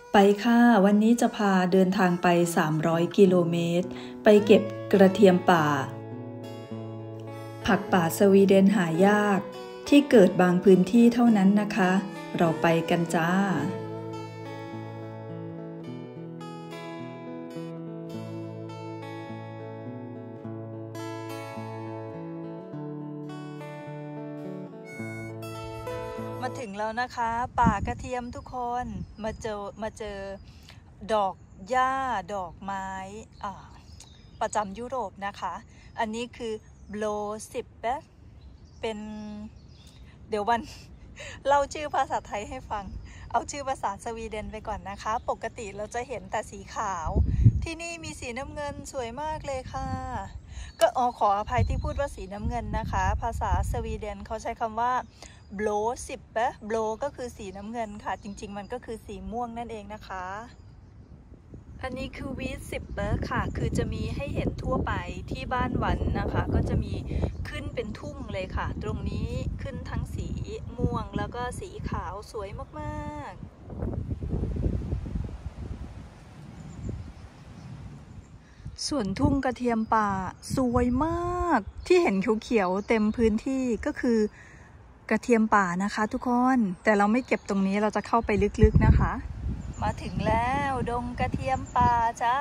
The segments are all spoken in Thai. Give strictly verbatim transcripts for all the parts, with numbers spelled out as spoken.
ไปค่ะวันนี้จะพาเดินทางไปสามร้อยกิโลเมตรไปเก็บกระเทียมป่าผักป่าสวีเดนหายากที่เกิดบางพื้นที่เท่านั้นนะคะเราไปกันจ้ามาถึงแล้วนะคะป่ากระเทียมทุกคนมาเจอมาเจอดอกหญ้าดอกไม้ประจำยุโรปนะคะอันนี้คือโบลสิบเป็นเดี๋ยววันเล่าชื่อภาษาไทยให้ฟังเอาชื่อภาษาสวีเดนไปก่อนนะคะปกติเราจะเห็นแต่สีขาวที่นี่มีสีน้ำเงินสวยมากเลยค่ะก็อ๋อขออภัยที่พูดว่าสีน้ำเงินนะคะภาษาสวีเดนเขาใช้คำว่าโบลสิบปะโบลก็คือสีน้ำเงินค่ะจริงๆมันก็คือสีม่วงนั่นเองนะคะอันนี้คือวีดสิบเปอร์ค่ะคือจะมีให้เห็นทั่วไปที่บ้านวันนะคะก็จะมีขึ้นเป็นทุ่งเลยค่ะตรงนี้ขึ้นทั้งสีม่วงแล้วก็สีขาวสวยมากๆส่วนทุ่งกระเทียมป่าสวยมากที่เห็นเขียวๆเต็มพื้นที่ก็คือกระเทียมป่านะคะทุกคนแต่เราไม่เก็บตรงนี้เราจะเข้าไปลึกๆนะคะมาถึงแล้วดงกระเทียมป่าจ้า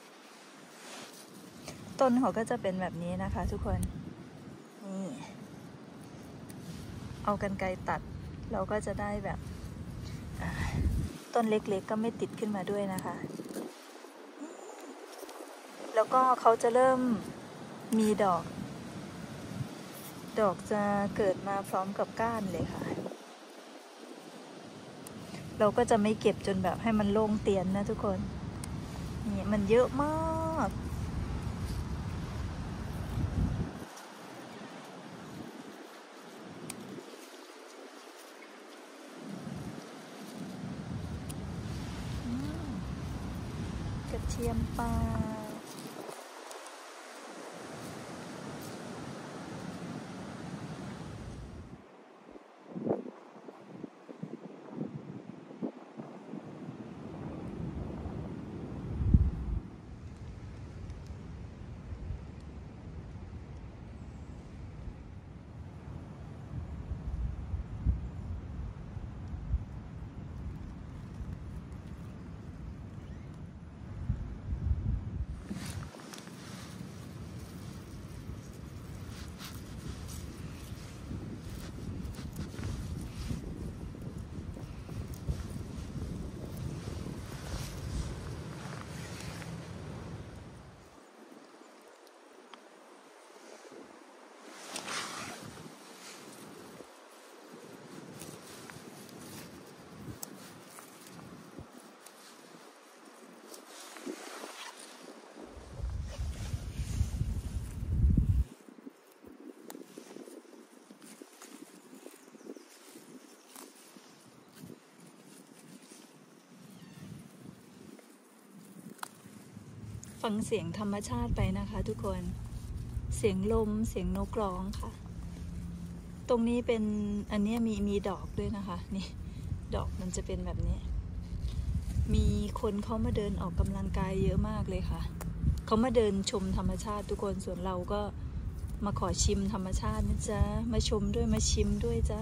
ต้นเขาก็จะเป็นแบบนี้นะคะทุกคนนี่เอากรรไกรตัดเราก็จะได้แบบต้นเล็กๆก็ไม่ติดขึ้นมาด้วยนะคะแล้วก็เขาจะเริ่มมีดอกดอกจะเกิดมาพร้อมกับก้านเลยค่ะเราก็จะไม่เก็บจนแบบให้มันโล่งเตียนนะทุกคนนี่มันเยอะมากกระเทียมป่าฟังเสียงธรรมชาติไปนะคะทุกคนเสียงลมเสียงนกร้องค่ะตรงนี้เป็นอันนี้มีมีดอกด้วยนะคะนี่ดอกมันจะเป็นแบบนี้มีคนเขามาเดินออกกำลังกายเยอะมากเลยค่ะเขามาเดินชมธรรมชาติทุกคนส่วนเราก็มาขอชิมธรรมชาตินะจ๊ะมาชมด้วยมาชิมด้วยจ้า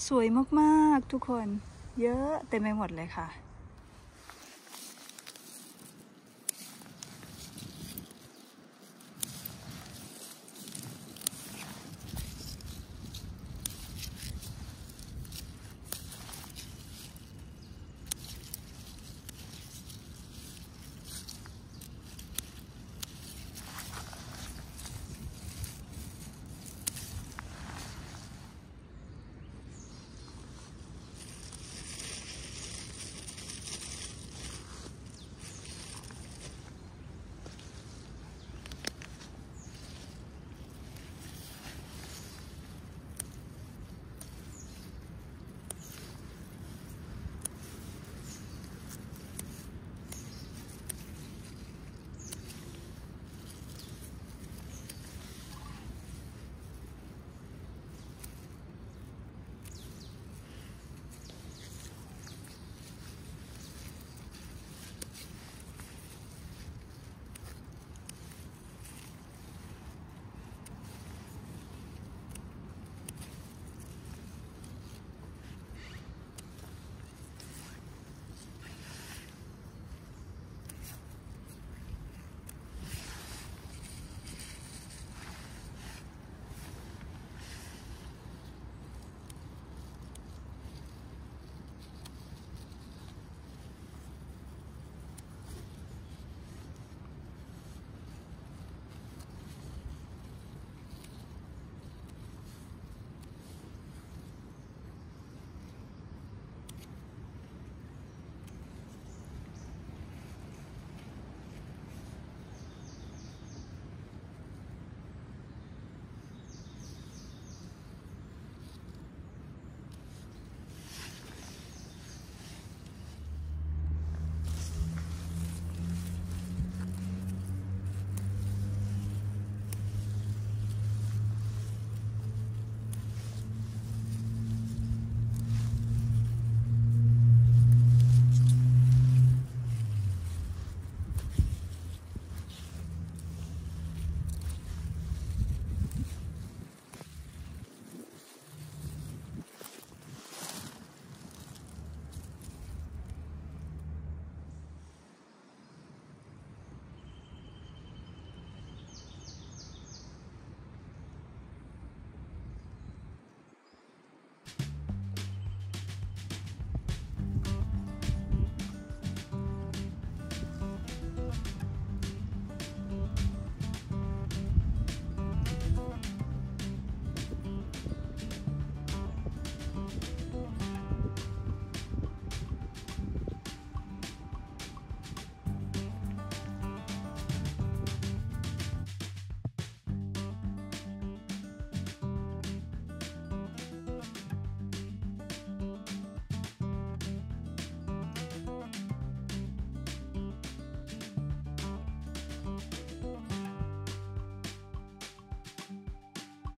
สวยมากๆทุกคนเยอะเต็มไปหมดเลยค่ะ